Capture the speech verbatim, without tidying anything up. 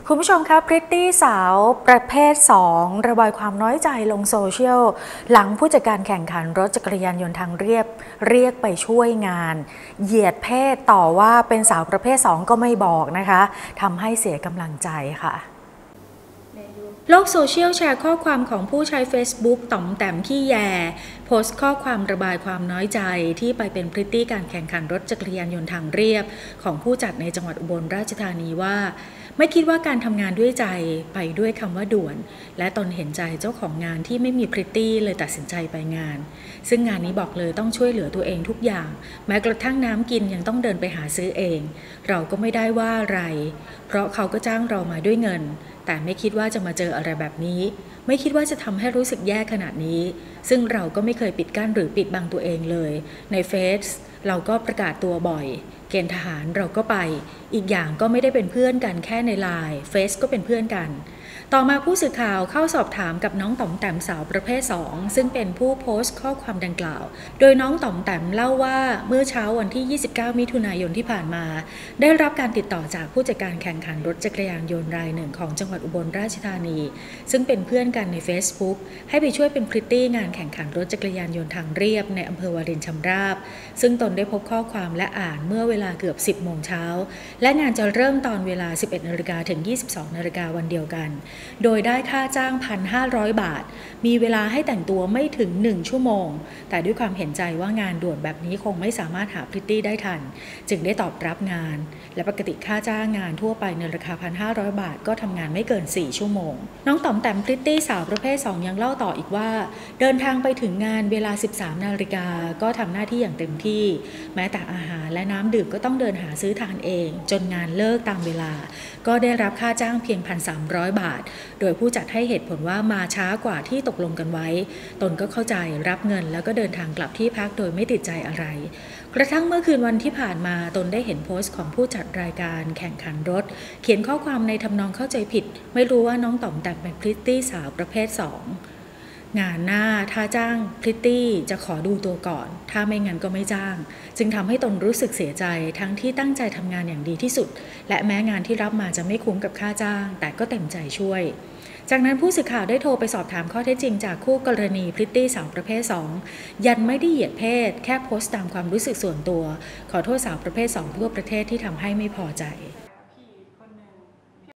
คุณผู้ชมครับพริตตี้สาวประเภทสองระบายความน้อยใจลงโซเชียลหลังผู้จัดการแข่งขันรถจักรยานยนต์ทางเรียบเรียกไปช่วยงานเหยียดเพศต่อว่าเป็นสาวประเภทสองก็ไม่บอกนะคะทำให้เสียกำลังใจค่ะโลกโซเชียลแชร์ข้อความของผู้ใช้ Facebook ต่อมแต้มขี้แยโพสต์ข้อความระบายความน้อยใจที่ไปเป็นพริตตี้การแข่งขันรถจักรยานยนต์ทางเรียบของผู้จัดในจังหวัดอุบลราชธานีว่าไม่คิดว่าการทำงานด้วยใจไปด้วยคำว่าด่วนและตนเห็นใจเจ้าของงานที่ไม่มีพริตตี้เลยตัดสินใจไปงานซึ่งงานนี้บอกเลยต้องช่วยเหลือตัวเองทุกอย่างแม้กระทั่งน้ำกินยังต้องเดินไปหาซื้อเองเราก็ไม่ได้ว่าอะไรเพราะเขาก็จ้างเรามาด้วยเงินแต่ไม่คิดว่าจะมาเจออะไรแบบนี้ไม่คิดว่าจะทำให้รู้สึกแย่ขนาดนี้ซึ่งเราก็ไม่เคยปิดกั้นหรือปิดบังตัวเองเลยในเฟซเราก็ประกาศตัวบ่อยเกณฑ์ทหารเราก็ไปอีกอย่างก็ไม่ได้เป็นเพื่อนกันแค่ในไลน์เฟซก็เป็นเพื่อนกันต่อมาผู้สื่อข่าวเข้าสอบถามกับน้องต๋อมแต้มสาวประเภทสองซึ่งเป็นผู้โพสต์ข้อความดังกล่าวโดยน้องต๋อมแต้มเล่าว่าเมื่อเช้าวันที่ยี่สิบเก้ามิถุนายนที่ผ่านมาได้รับการติดต่อจากผู้จัดการแข่งขันรถจักรยานยนต์รายหนึ่งของจังหวัดอุบลราชธานีซึ่งเป็นเพื่อนกันใน Facebook ให้ไปช่วยเป็นพริตตี้งานแข่งขันรถจักรยานยนต์ทางเรียบในอำเภอวารินชำราบซึ่งตนได้พบข้อความและอ่านเมื่อเวลาเกือบสิบโมงเช้าและงานจะเริ่มตอนเวลา สิบเอ็ดนาฬิกา ถึง ยี่สิบสองนาฬิกาวันเดียวกันโดยได้ค่าจ้าง หนึ่งพันห้าร้อย บาทมีเวลาให้แต่งตัวไม่ถึงหนึ่งชั่วโมงแต่ด้วยความเห็นใจว่างานด่วนแบบนี้คงไม่สามารถหาพริตตี้ได้ทันจึงได้ตอบรับงานและปกติค่าจ้างงานทั่วไปในราคา หนึ่งพันห้าร้อย บาทก็ทำงานไม่เกินสี่ชั่วโมงน้องต๋อมแต้มพริตตี้สาวประเภทสองยังเล่าต่ออีกว่าเดินทางไปถึงงานเวลา สิบสามนาฬิกาก็ทำหน้าที่อย่างเต็มที่แม้แต่อาหารและน้ำดื่มก็ต้องเดินหาซื้อทานเองจนงานเลิกตามเวลาก็ได้รับค่าจ้างเพียง หนึ่งพันสามร้อย บาทโดยผู้จัดให้เหตุผลว่ามาช้ากว่าที่ตกลงกันไว้ตนก็เข้าใจรับเงินแล้วก็เดินทางกลับที่พักโดยไม่ติดใจอะไรกระทั่งเมื่อคืนวันที่ผ่านมาตนได้เห็นโพสต์ของผู้จัดรายการแข่งขันรถเขียนข้อความในทำนองเข้าใจผิดไม่รู้ว่าน้องต๋อมแต้มเป็นพริตตี้สาวประเภทสองงานหน้าถ้าจ้างพริตตี้จะขอดูตัวก่อนถ้าไม่งั้นก็ไม่จ้างจึงทำให้ตนรู้สึกเสียใจทั้งที่ตั้งใจทำงานอย่างดีที่สุดและแม้งานที่รับมาจะไม่คุ้มกับค่าจ้างแต่ก็เต็มใจช่วยจากนั้นผู้สื่อข่าวได้โทรไปสอบถามข้อเท็จจริงจากคู่กรณีพริตตี้สาวประเภทสองยันไม่ได้เหยียดเพศแค่โพสต์ตามความรู้สึกส่วนตัวขอโทษสาวประเภทสองทั่วประเทศที่ทำให้ไม่พอใจ